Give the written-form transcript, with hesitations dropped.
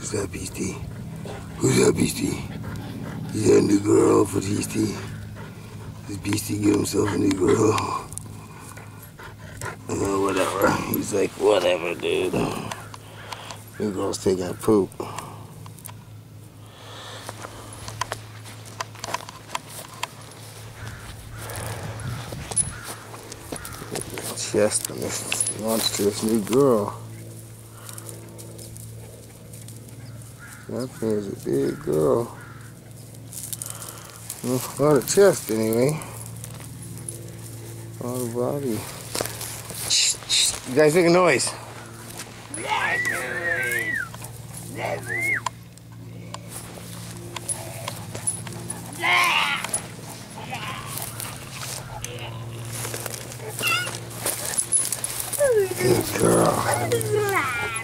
Who's that beastie? Who's that beastie? Is that a new girl for Beastie? Does Beastie get himself a new girl? Whatever. He's like, whatever, dude. New girl's taking a poop. Chest on this monstrous new girl. Daphne is a big girl. A lot of chest anyway. A lot of body. You guys make a noise. Good girl.